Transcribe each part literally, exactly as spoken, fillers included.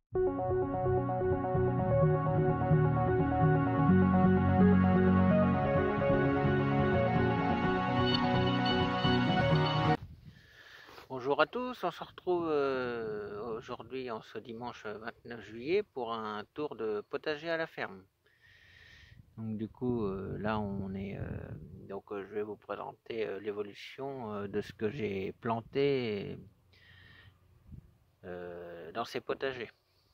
Bonjour à tous, on se retrouve euh, aujourd'hui en ce dimanche vingt-neuf juillet pour un tour de potager à la ferme. Donc du coup euh, là on est euh, donc euh, je vais vous présenter euh, l'évolution euh, de ce que j'ai planté euh, dans ces potagers.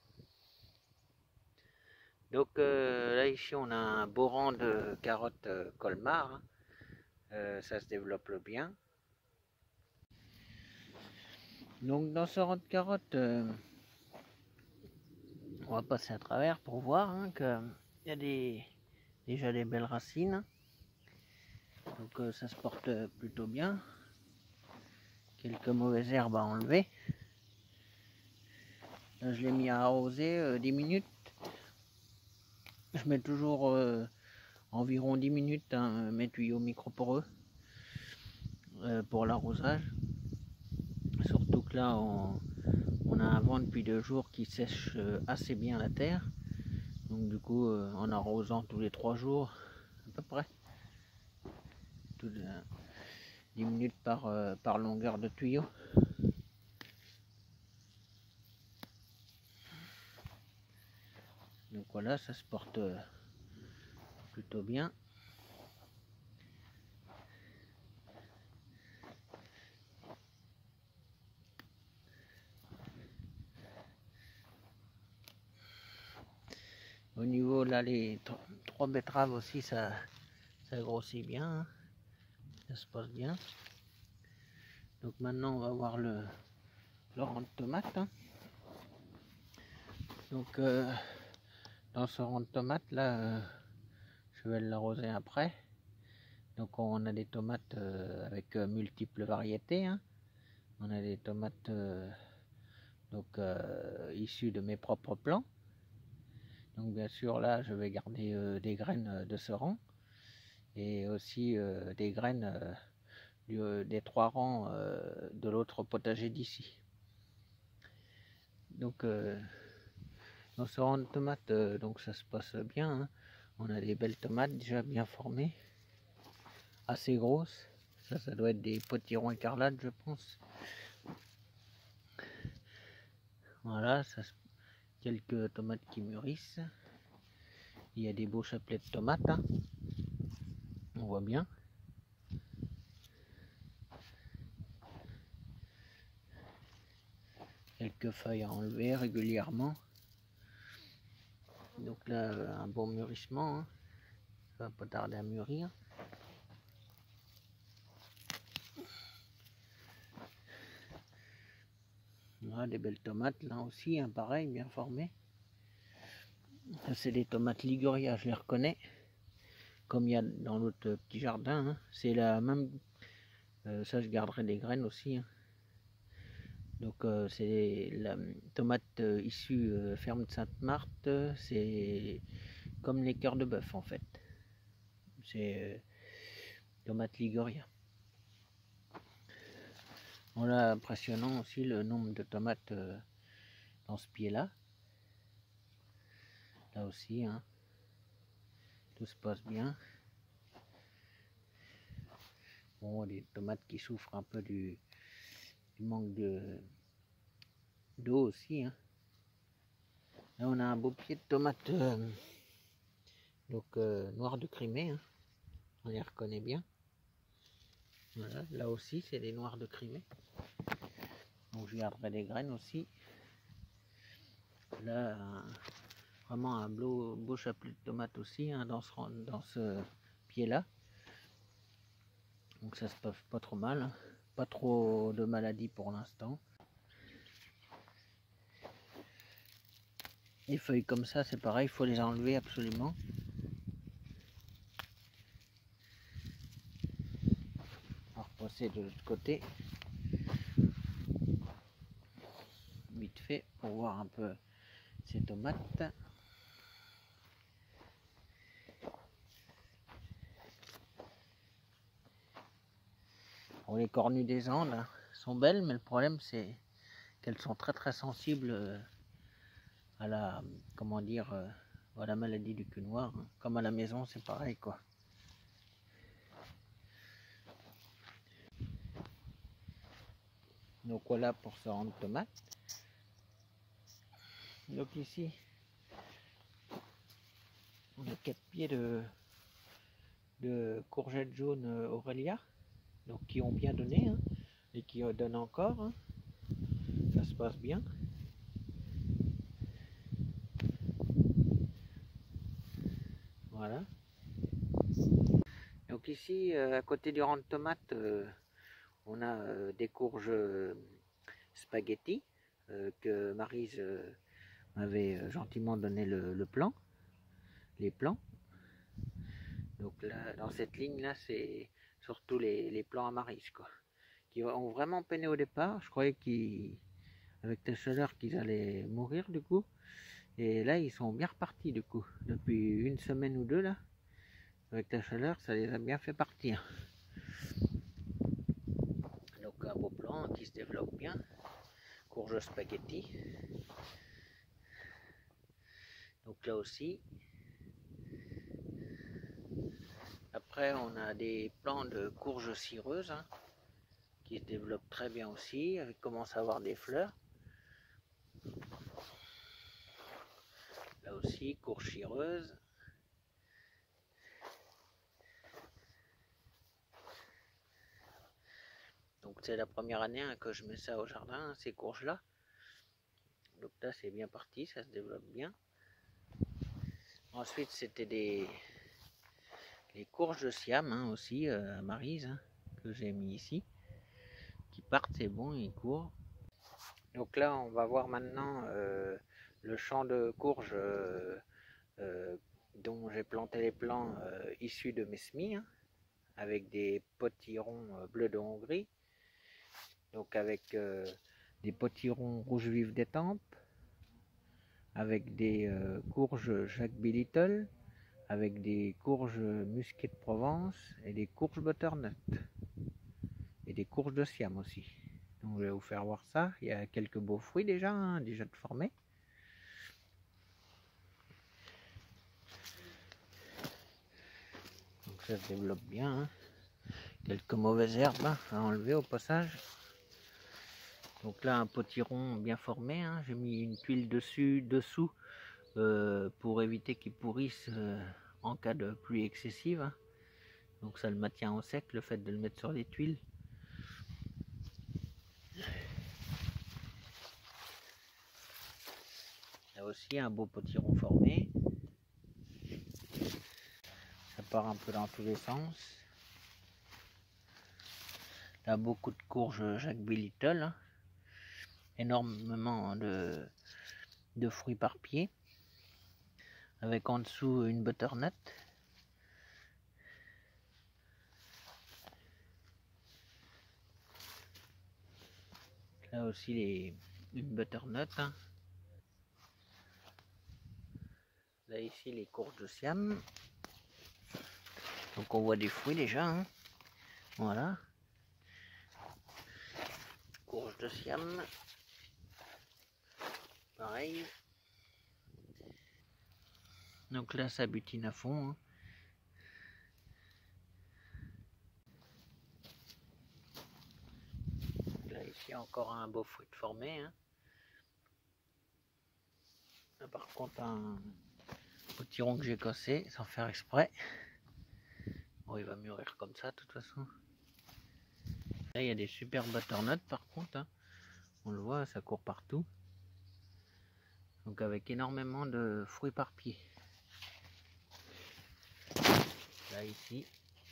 Donc euh, là ici on a un beau rang de carottes euh, Colmar, hein. euh, ça se développe bien. Donc dans ce rang de carottes, euh, on va passer à travers pour voir hein, qu'il y a des, déjà des belles racines. Donc euh, ça se porte plutôt bien. Quelques mauvaises herbes à enlever. Là je l'ai mis à arroser euh, dix minutes. Je mets toujours euh, environ dix minutes hein, mes tuyaux microporeux euh, pour l'arrosage. Surtout que là on, on a un vent depuis deux jours qui sèche euh, assez bien la terre. Donc du coup euh, en arrosant tous les trois jours à peu près. Tout, euh, dix minutes par, euh, par longueur de tuyau. Donc voilà, ça se porte plutôt bien. Au niveau là, les trois betteraves aussi, ça, ça grossit bien, hein. Ça se passe bien. Donc maintenant, on va voir le, le rang de tomates, hein. Donc euh, dans ce rang de tomates là, euh, je vais l'arroser après. Donc on a des tomates euh, avec euh, multiples variétés, hein. On a des tomates euh, donc euh, issues de mes propres plants. Donc bien sûr là, je vais garder euh, des graines de ce rang et aussi euh, des graines euh, du, euh, des trois rangs euh, de l'autre potager d'ici. Donc euh, dans ce rang de tomates, euh, donc ça se passe bien, hein. On a des belles tomates déjà bien formées, assez grosses. Ça, ça doit être des potirons écarlates, je pense. Voilà, ça, quelques tomates qui mûrissent. Il y a des beaux chapelets de tomates, hein. On voit bien. Quelques feuilles à enlever régulièrement. Donc là, un bon mûrissement, hein. Ça va pas tarder à mûrir. Voilà, des belles tomates là aussi, hein, pareil, bien formées. Ça c'est des tomates Liguria, je les reconnais. Comme il y a dans l'autre petit jardin, hein. C'est la même. Euh, ça je garderai des graines aussi, hein. Donc euh, c'est la tomate euh, issue euh, ferme de Sainte-Marthe, c'est comme les cœurs de bœuf en fait. C'est euh, tomate Liguria. Voilà, impressionnant aussi le nombre de tomates euh, dans ce pied là. Là aussi, hein. Tout se passe bien. Bon, des tomates qui souffrent un peu du, du manque de d'eau aussi, hein. Là on a un beau pied de tomate euh, donc euh, noir de Crimée, hein. On les reconnaît bien. Voilà, là aussi c'est des noirs de Crimée. Donc je garderai des graines aussi. Là un, vraiment un beau, beau chapelet de tomates aussi, hein, dans ce, dans ce pied là. Donc ça se passe pas trop mal, hein. Pas trop de maladies pour l'instant. Les feuilles comme ça c'est pareil, il faut les enlever absolument. On va repasser de l'autre côté vite fait pour voir un peu ces tomates. Bon, les cornues des Andes sont belles, mais le problème c'est qu'elles sont très très sensibles à la, comment dire, euh, à la maladie du cul noir, hein. Comme à la maison, c'est pareil, quoi. Donc voilà pour ce rang de tomates. Donc ici, on a quatre pieds de, de courgettes jaunes Aurélia, donc qui ont bien donné, hein, et qui donnent encore, hein. Ça se passe bien. Voilà. Donc ici, euh, à côté du rang de tomates, euh, on a euh, des courges euh, spaghetti euh, que Maryse euh, m'avait euh, gentiment donné le, le plan, les plans. Donc là, dans cette ligne là, c'est surtout les, les plans à Maryse, quoi, qui ont vraiment peiné au départ. Je croyais qu'avec la chaleur qu'ils allaient mourir du coup, et là ils sont bien repartis du coup. Depuis une semaine ou deux là, avec la chaleur, ça les a bien fait partir. Donc un beau plan qui se développe bien. Courge spaghetti. Donc là aussi. Après on a des plants de courge cireuse, hein, qui se développent très bien aussi, avec commence à avoir des fleurs. Là aussi, courge cireuse. Donc c'est la première année, hein, que je mets ça au jardin, hein, ces courges là. Donc là c'est bien parti, ça se développe bien. Ensuite c'était des les courges de Siam, hein, aussi euh, à Maryse, hein, que j'ai mis ici, qui partent, c'est bon, ils courent. Donc là on va voir maintenant euh, le champ de courges euh, euh, dont j'ai planté les plants euh, issus de mes semis, hein, avec des potirons euh, bleus de Hongrie, donc avec euh, des potirons rouge vif d'Étampes, avec des euh, courges Jacques B. Little, avec des courges musquées de Provence et des courges butternut et des courges de Siam aussi. Donc je vais vous faire voir ça. Il y a quelques beaux fruits déjà, hein, déjà de formés. Donc ça se développe bien, hein. Quelques mauvaises herbes, hein, à enlever au passage. Donc là un potiron bien formé, hein. J'ai mis une tuile dessus, dessous euh, pour éviter qu'il pourrisse euh, en cas de pluie excessive, hein. Donc ça le maintient au sec, le fait de le mettre sur les tuiles. Là aussi un beau potiron formé. Ça part un peu dans tous les sens. Là beaucoup de courges Jacques B. Little, hein. Énormément de, de fruits par pied. Avec en dessous une butternut. Là aussi les, une butternut, hein. Là ici les courges de Siam. Donc on voit des fruits déjà, hein. Voilà. Courges de Siam. Pareil. Donc là ça butine à fond, hein. Là ici encore un beau fruit formé, hein. Là par contre un potiron que j'ai cassé sans faire exprès. Bon, il va mûrir comme ça de toute façon. Là il y a des super butternuts par contre, hein. On le voit, ça court partout. Donc avec énormément de fruits par pied. Là ici.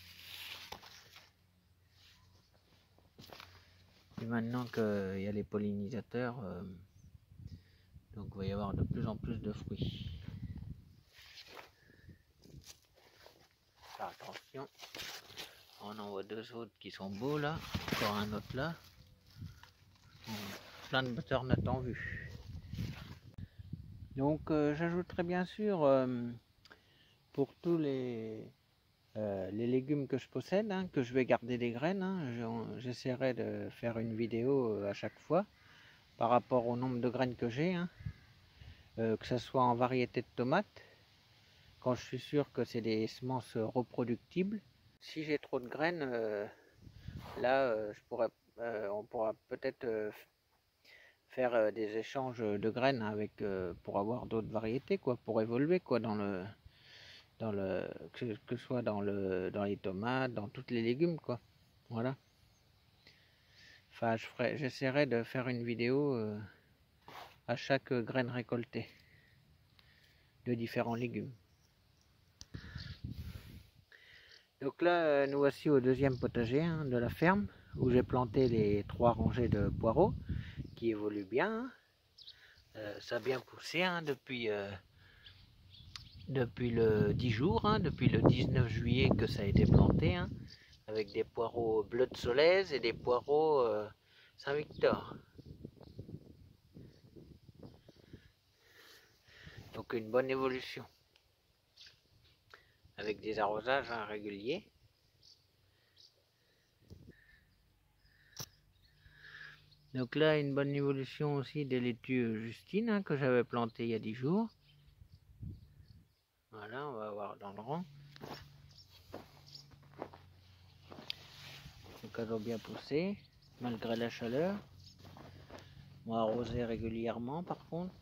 Et maintenant qu'il y a les pollinisateurs, euh, donc il va y avoir de plus en plus de fruits. Faire attention. On en voit deux autres qui sont beaux là. Encore un autre là. Plein de butternuts en vue. Donc euh, j'ajouterai bien sûr euh, pour tous les, euh, les légumes que je possède, hein, que je vais garder des graines, hein, j'essaierai de faire une vidéo à chaque fois par rapport au nombre de graines que j'ai, hein. euh, que ce soit en variété de tomates, quand je suis sûr que c'est des semences reproductibles. Si j'ai trop de graines, euh, là, euh, je pourrais, euh, on pourra peut-être euh, faire euh, des échanges de graines avec euh, pour avoir d'autres variétés, quoi, pour évoluer, quoi, dans le, dans le, que, que ce soit dans le, dans les tomates, dans tous les légumes, quoi. Voilà. Enfin, je ferai, j'essaierai de faire une vidéo euh, à chaque graine récoltée de différents légumes. Donc là, euh, nous voici au deuxième potager hein, de la ferme, où j'ai planté les trois rangées de poireaux qui évoluent bien. Hein. Euh, ça a bien poussé hein, depuis, euh, depuis le dix jours, hein, depuis le dix-neuf juillet que ça a été planté, hein, avec des poireaux bleu de Solèze et des poireaux euh, Saint-Victor. Donc une bonne évolution, avec des arrosages hein, réguliers. Donc là, une bonne évolution aussi des laitues Justine hein, que j'avais plantées il y a dix jours. Voilà, on va voir dans le rang. Donc elles ont bien poussé, malgré la chaleur. On va arroser régulièrement par contre.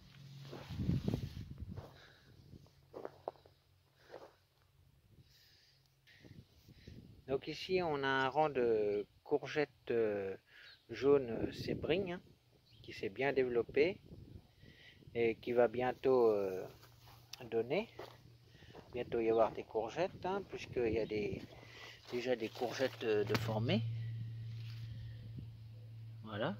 Donc ici on a un rang de courgettes jaunes Sebring hein, qui s'est bien développé et qui va bientôt euh, donner. Bientôt y avoir des courgettes hein, puisqu'il y a des, déjà des courgettes de, de formées. Voilà.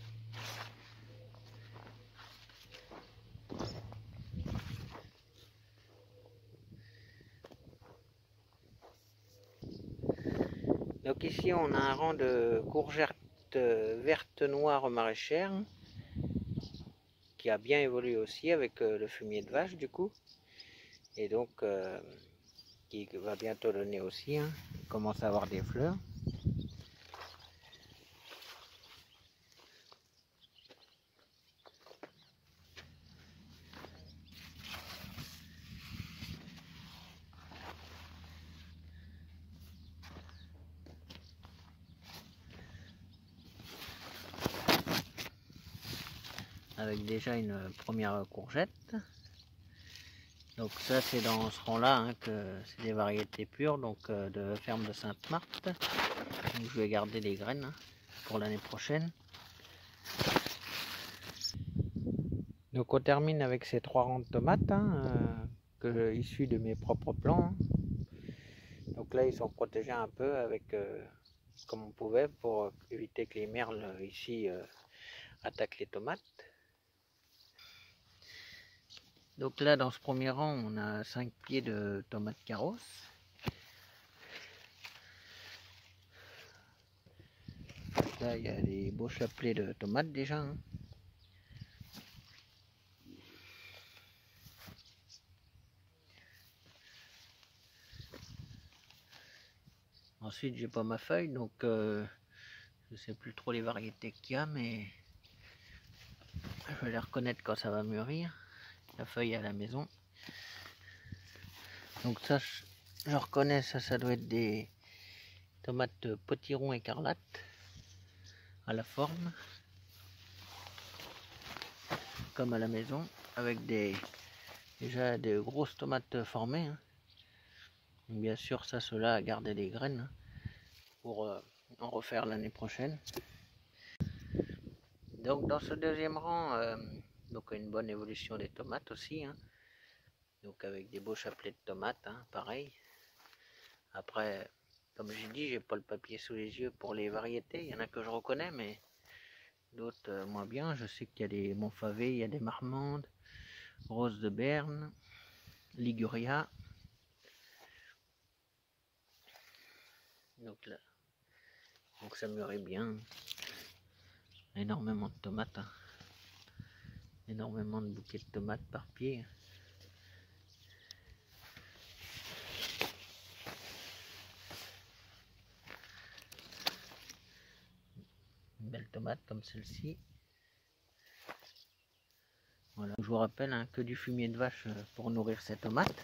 Donc ici on a un rang de courgettes vertes noires maraîchères hein, qui a bien évolué aussi avec euh, le fumier de vache du coup. Et donc euh, qui va bientôt donner aussi, hein. Il commence à avoir des fleurs. Avec déjà une première courgette. Donc ça c'est dans ce rang là hein, que c'est des variétés pures donc euh, de ferme de Sainte-Marthe. Donc je vais garder les graines hein, pour l'année prochaine. Donc on termine avec ces trois rangs de tomates hein, euh, que, issus de mes propres plants. Hein. Donc là ils sont protégés un peu avec euh, comme on pouvait pour éviter que les merles ici euh, attaquent les tomates. Donc là dans ce premier rang on a cinq pieds de tomates carrosses. Là il y a des beaux chapelets de tomates déjà. Hein. Ensuite j'ai pas ma feuille donc euh, je sais plus trop les variétés qu'il y a mais je vais les reconnaître quand ça va mûrir. La feuille à la maison. Donc ça je, je reconnais ça, ça doit être des tomates potiron écarlate à la forme. Comme à la maison avec des déjà de grosses tomates formées. Hein. Bien sûr ça cela à garder les graines hein, pour euh, en refaire l'année prochaine. Donc dans ce deuxième rang, euh, donc une bonne évolution des tomates aussi. Hein. Donc avec des beaux chapelets de tomates, hein, pareil. Après, comme j'ai dit, j'ai pas le papier sous les yeux pour les variétés. Il y en a que je reconnais, mais d'autres euh, moins bien. Je sais qu'il y a des Montfavet, il y a des Marmandes, Rose de Berne, Liguria. Donc là, donc ça mûrit bien. Énormément de tomates. Hein. Énormément de bouquets de tomates par pied. Une belle tomate comme celle-ci. Voilà. Je vous rappelle hein, que du fumier de vache pour nourrir ces tomates.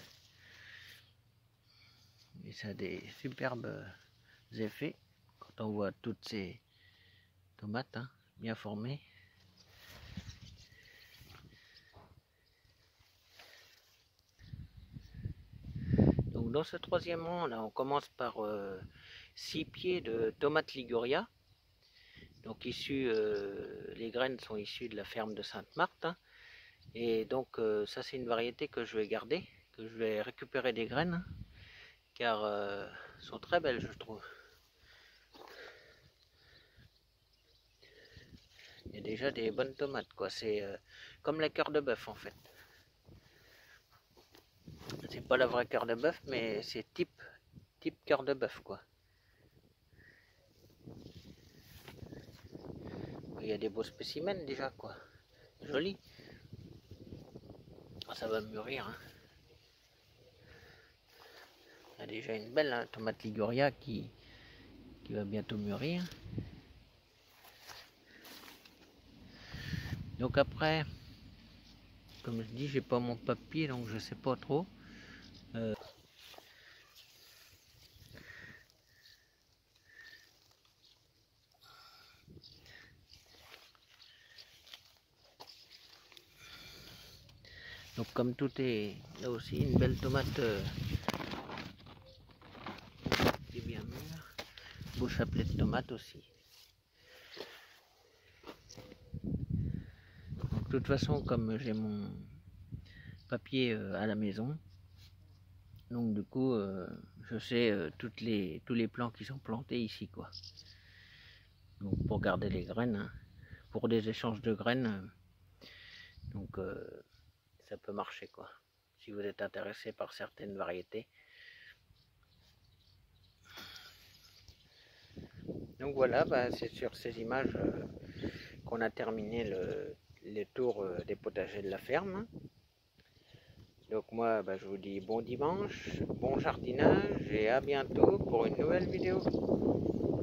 Et ça a des superbes effets quand on voit toutes ces tomates hein, bien formées. Donc dans ce troisième rang, là, on commence par euh, six pieds de tomates Liguria. Donc issus, euh, les graines sont issues de la ferme de Sainte-Marthe. Hein. Et donc euh, ça c'est une variété que je vais garder, que je vais récupérer des graines, hein, car euh, sont très belles je trouve. Il y a déjà des bonnes tomates quoi, c'est euh, comme la cœur de bœuf en fait. C'est pas la vraie cœur de bœuf mais c'est type, type cœur de bœuf quoi. Il y a des beaux spécimens déjà quoi, joli. Ça va mûrir. Hein. Il y a déjà une belle hein, tomate Liguria qui, qui va bientôt mûrir. Donc après, comme je dis, j'ai pas mon papier donc je sais pas trop. Euh, donc comme tout est là aussi une belle tomate euh, qui est bien mûre. Beau chapelet de tomates aussi. Donc de toute façon comme j'ai mon papier euh, à la maison, donc du coup euh, je sais euh, toutes les, tous les plants qui sont plantés ici quoi. Donc pour garder les graines, hein, pour des échanges de graines, euh, donc euh, ça peut marcher quoi. Si vous êtes intéressé par certaines variétés. Donc voilà, bah, c'est sur ces images euh, qu'on a terminé le, les tours euh, des potagers de la ferme. Donc moi, bah, je vous dis bon dimanche, bon jardinage et à bientôt pour une nouvelle vidéo.